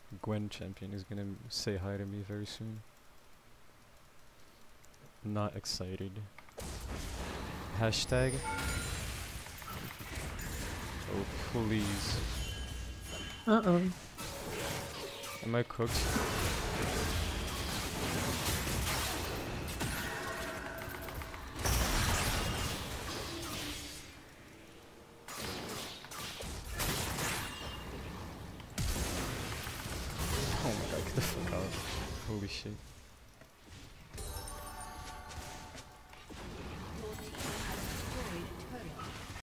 Gwen champion is gonna say hi to me very soon. Not excited. Hashtag. Oh please. Uh-oh. Am I cooked? Oh my god, get the fuck out. Holy shit.